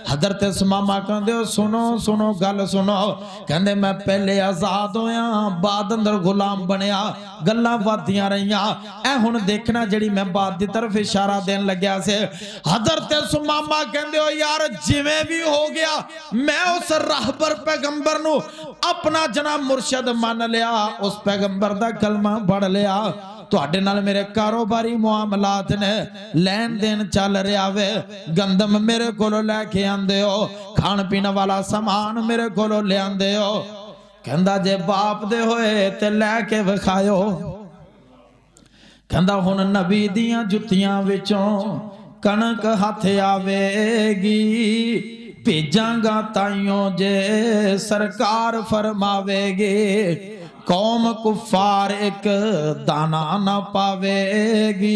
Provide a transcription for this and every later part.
हजरत सुमामा कहंदे सुनो सुनो गल सुनो, कहंदे मैं पहले आजाद होया बाद अंदर गुलाम बनया, गल्लां वधदियां रहियां। ऐ हुण देखना जिहड़ी मैं बात दी तरफ इशारा देन लग्या से। हजरत सुमामा कहंदे ओ यार जिवें भी हो गया मैं उस रहबर पैगंबर नू अपना जनाब मुर्शद मान लिया, उस पैगंबर दा कलमा पढ़ लिया। तुहाडे नाल मेरे कारोबारी मुआमलात ने लैन देन चल रहा वे, गंदम मेरे कोलों लैके आंदे हो, खान पीन वाला समान मेरे कोलों ले आंदे हो। कहंदा जे बाप दे होए ते लैके विखायो। कहंदा हुण नबी दियां जुत्तियां विचों कणक हथ आवेगी, भेजांगा ताइयों जे सरकार फरमावेगी, कौम कुफार एक दाना ना पावेगी,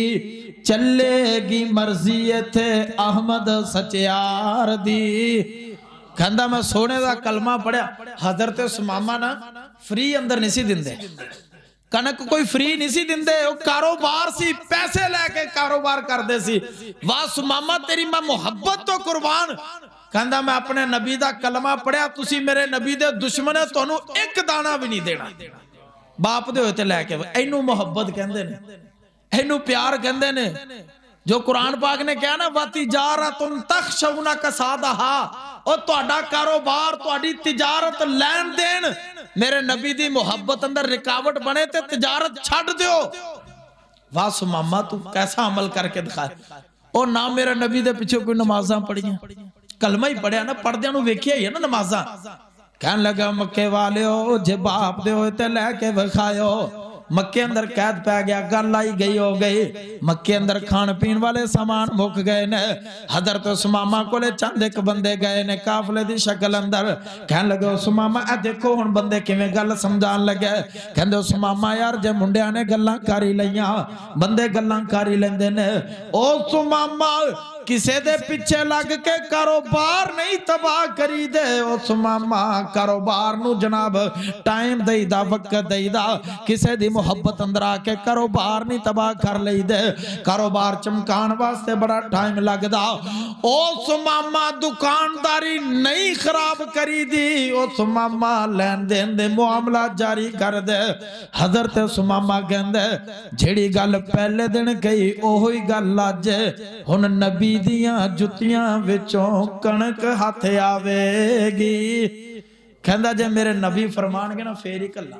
चलेगी मर्जी इथे अहमद सचियार दी। कहंदा मैं सोने दा कलमा पढ़िया। हजरत सुमामा ना फ्री अंदर नहीं सी दिंदे, कनक कोई फ्री नहीं सी दिंदे, वो कारोबार सी, पैसे लेके कारोबार करदे सी। वाह सुमामा तेरी मैं मुहब्बत तो कुर्बान। कहंदा मैं अपने नबी दा कलमा पढ़िया, तुसी मेरे नबी दे दुश्मन है, तुहानू एक दाना भी नहीं देना। बाप दे होए ते लैके, इनू मुहब्बत कहंदे ने, इनू प्यार कहंदे ने। जो कुरान पाक ने कहा ना वतिजारतुन तखशौना कसादहा, और तुहाडा कारोबार तुहाडी तिजारत लैन देन मेरे नबी दी मुहब्बत अंदर रुकावट बने ते तिजारत छड्ड दियो। वाह सुमामा तू कैसा अमल करके दिखा। और ना मेरे नबी दे पिछे कोई नमाज़ां पढ़ियां, कलमा ही पढ़िया ना, पढ़दियां नूं वेखिया ही है ना नमाज़ां। कहन लगा मक्के वालिओ जे बाप दे होए ते लैके विखायो। मक्के अंदर कैद पै गया, गल आई गई हो गई। मक्के अंदर खान पीन वाले सामान मुक गए ने। हजरत सुमामा कोले चंद एक बंदे गए ने काफले दी शक्ल अंदर। कहन लगे सुमामा ए देखो हुण बंदे किवें गल समझान लगे। कहंदे सुमामा यार जे मुंडिया ने गल्लां कर ही लईयां, बंदे गल्लां कर ही लैंदे ने। ओ सुमामा किसे दे पिछे लग के कारोबार नहीं तबाह करी दे। ओ सुमामा कारोबार नू जनाब टाइम देईदा, वक्त देईदा, किसे दी मुहब्बत अंदर आके कारोबार नहीं तबाह कर लई दे। कारोबार चमकान वास्ते बड़ा टाइम लगदा। ओ सुमामा दुकानदारी नहीं खराब करी दी। ओ सुमामा लैन देन दे मुआमला जारी कर दे। हजरत सुमामा कहंदे जेड़ी गल पहले दिन कही ओही गल अज हुण नबी दियां जुत्तियां विचों कणक हथ आवेगी। कहंदा जे मेरे नबी फरमानगे ना फिर ही कल्ला,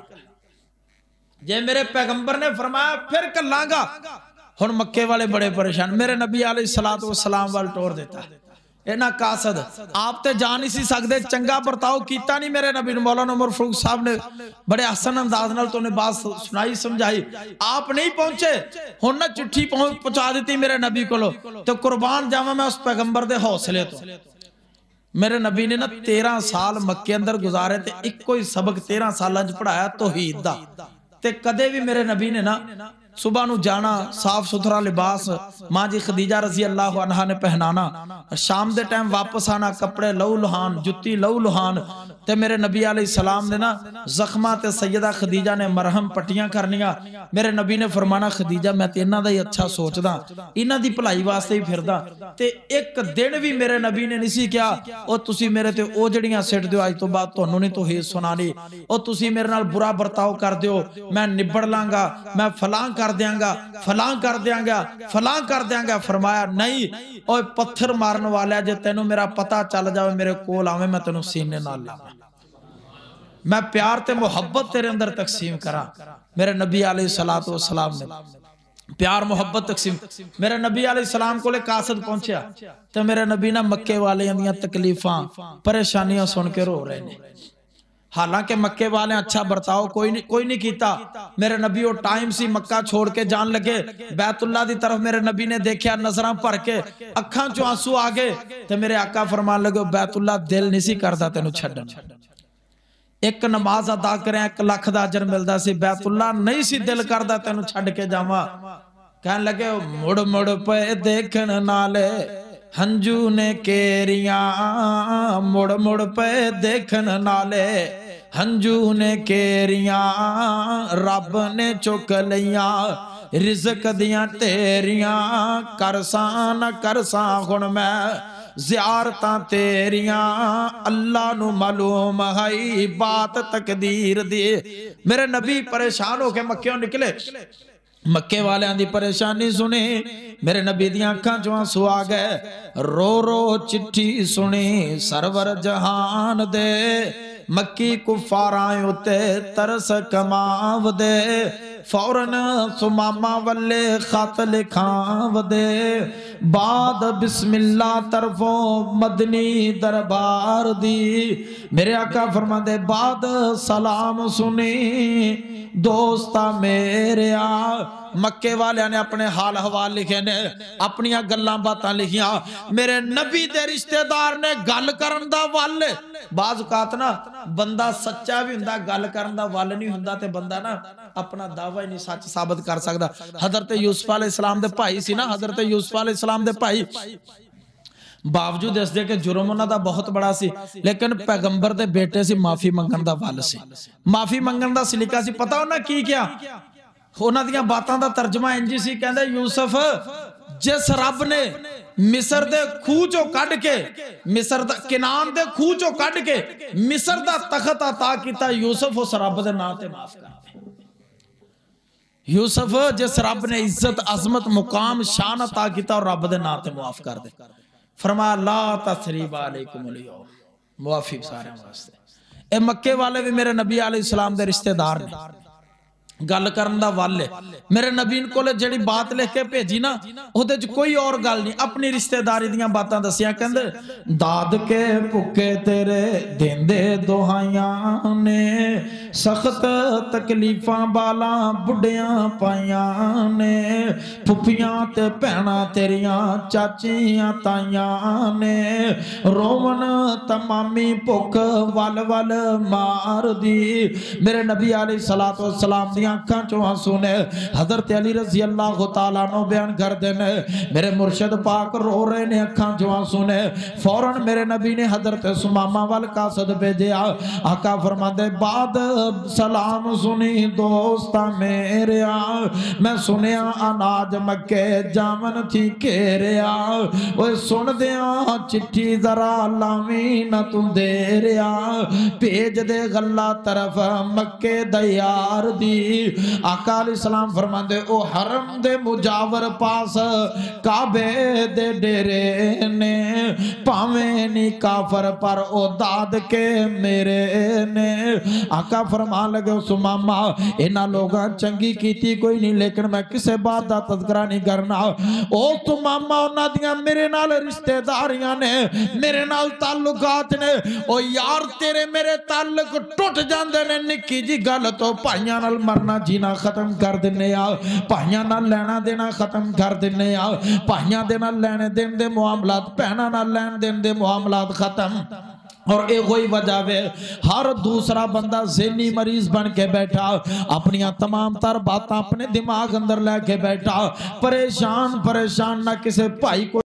जे मेरे पैगंबर ने फरमाया फिर कल्लांगा। हुण मक्के वाले बड़े परेशान, मेरे नबी अलैहिस्सलातु वस्सलाम वाल टोर देता। इना कासद आप ते जा नहीं सी सकदे, चंगा बर्ताव कीता नहीं मेरे नबी। मौलाना उमर फारूक साहब ने बड़े हसन अंदाज नाल तो बात सुनाई समझाई, आप नहीं पहुंचे। हुण ना चिट्ठी पहुंचा दी मेरे नबी कोलो, तो कुर्बान जावां मैं उस पैगंबर दे हौसले तो। मेरे नबी ने ना 13 साल मक्के अंदर गुजारे ते इक्को ही सबक 13 साल पढ़ाया तौहीद दा। ते कदे भी मेरे नबी ने ना सुबह नू जाना, साफ सुथरा लिबास मां जी खदीजा रजी अल्लाह अन्हा ने पहनाना, शाम दे टाइम वापस आना, कपड़े लहू लुहान, जुत्ती लहू लुहान। ते मेरे नबी अलैहिस्सलाम ने ना जख्मा ते सैयदा खदीजा ने मरहम पट्टियां करनियां। मेरे नबी ने फरमाना खदीजा मैं ते इन्हां दा ही अच्छा सोचदा, इन्हां दी भलाई वास्ते ही फिरदा। ते एक दिन भी मेरे नबी ने नहीं सी कहा ओ तुसी मेरे ते ओ जड़ियां सिट दिओ, अज तो बाद तुहानू नहीं तौहीद सुनानी, ओ तुसी मेरे नाल बुरा बर्ताव कर दिओ, मैं निबड़ लांगा, मैं फलां कर देंगा, फलां कर देंगा, फलां कर देंगा। फरमाया नहीं, ओए पत्थर मारन वाला जे तेनू मेरा पता चल जाए मेरे कोल आवे मैं तेनू सीने नाल लावां, मैं प्यार ते मुहब्बत तेरे अंदर तकसीम करा। मेरे नबी अलैहिस्सलातु वस्सलाम ने प्यार मुहब्बत तकसीम। मेरे नबी अलैहिस्सलाम कोले कासद पहुंचया ते मेरे नबी ना मक्के वाले दियां तकलीफां परेशानियां सुन के रो रहे ने। हालांकि मक्के वाले अच्छा बर्ताव कोई नहीं कीता। मेरे नबी वो टाइम सी मक्का छोड़ के जान लगे, बैतुल्ला दी तरफ मेरे नबी ने देखा, नजरां भर के अखां चों आंसू आ गए। ते मेरे आका फरमान लगे बैतुल्ला दिल नहीं सी करदा तेनू छड्डण, एक नमाज अदा करें 1 लाख दा अजर मिलदा सी, बैतुल्ला नहीं सी दिल करदा तेनू छड्ड के जावां। कहन लगे मुड़ मुड़ पे देखण नाले हंजू ने केरियां, मुड़ मुड़ पे देखण नाले हंजू ने केरियां, रब ने चुक लियां रिज़क दियां तेरियां, करसां न करसां हुण मैं ज़ियारतां तेरियां अल्लाह नू मालूम है बात तकदीर दी। मेरे नबी परेशान होके मक्कियों निकले, मक्के वालियां दी परेशानी सुनी, मेरे नबी दियां अखां चों आंसू आ गए। रो रो चिट्ठी सुनी सरवर जहान दे, मक्की कुफारां उत्ते तरस कमाव दे, फौरन सुमामा वल्ले खत लिखाव दे, बाद बिस्मिल्ला तरफो मदनी दरबार दी। मेरे आका फरमांदे बाद सलाम सुनी दोस्ता मेरे आ। मक्के वालियां ने अपने हाल हवाल लिखे ने, अपनियां गल्लां बातां लिखियां। मेरे नबी दे रिश्तेदार ने गल करन दा वल, बाज़ औकात ना बंदा सच्चा भी हुंदा गल करन दा वल नहीं हुंदा ते बंदा ना अपना दावा ही नहीं सच साबित कर सकदा। हजरत यूसुफ अलैहिस्सलाम दे भाई सी ना, हजरत यूसुफ अलैहिस्सलाम दे भाई, बावजूद इसके कि जुर्म उन्हां दा बहुत बड़ा सी, लेकिन पैगंबर दे बेटे सी माफी मंगण दा वल सी, माफी मंगण दा सलीका सी। पता उन्हां की किया, उन्हां दियां बातां दा तर्जमा इंज सी, कहंदे यूसुफ जिस रब ने मिस्र दे खूह चों कढ के, मिस्र दा किनान दे खूह चों कढ के मिस्र दा तख्त अता कीता, यूसुफ उस रब दे नाम ते माफ कर दे। यूसुफ जिस रब ने इज्जत अजमत मुकाम शान अता कीता और रब दे नाम ते माफ कर दे। फरमाया ला तसरीबा अलैकुमुल यौम, मुआफी सारे वास्ते। ए मक्के वाले भी मेरे नबी अलैहिस्सलाम दे रिश्तेदार ने, गल करन दा वल है। मेरे नबी कोल जिहड़ी बात लिख के भेजी ना, उहदे च कोई और गल नहीं, अपनी रिश्तेदारी दियां बातां दसियां। कहंदे दाद के भुखे तेरे देंदे दुहाइयां ने, सख्त तकलीफां बाला बुढ़ियां पाइयां ने, फुफियां ते भैणां तेरियां चाचियां ताइयां ने, रोवन तमामी भुख वल वल मार दी। मेरे नबी अलैहिस्सलातु वस्सलाम दी अखां चों आंसू ने। हजरत अली रज़ी अल्लाह तआला अन्हु बयान करदे ने, मेरे मुर्शिद पाक रो रहे ने, अखां चों आंसू ने। फौरन मेरे नबी ने हजरत सुमामा वल कासद भेजिया। आका फरमांदे बाद सलाम सुनी दोस्ता मेरे आ, मैं सुनिया अनाज मक्के जामन थी घेरिया, ओए सुन दिया चिट्ठी जरा लावी न तू दे रिया, भेज दे गल्ला तरफ मक्के दयार दी। आका अलैहिस्सलाम फरमांदे ओ हरम दे मुजावर पास काबे दे डेरे ने, भावें नी काफर पर ओ दाद के मेरे ने। आका फरमान लगे सुमामा इन्हां लोगां चंगी कीती कोई नहीं, लेकिन मैं किसे बात दा तज़किरा नहीं करना। ओ सुमामा उन्हां दियां मेरे नाल रिश्तेदारियां ने, मेरे नाल ताल्लुकात ने। ओ यार तेरे मेरे ताल्लुक टुट जांदे ने निक्की जी गल तो, भाइयां नाल मरना जीना खत्म कर दिन्ने आ, भाइयां नाल लेना देना खत्म कर दिन्ने आ, भाइयां दे नाल लेने देन दे मुआमलात, भैणां नाल लेन देन दे मुआमलात खत्म। और ये कोई वजह वे हर दूसरा बंदा ज़हनी मरीज बन के बैठा, अपनिया तमाम तर बातें अपने दिमाग अंदर लेके बैठा, परेशान परेशान, ना किसे भाई को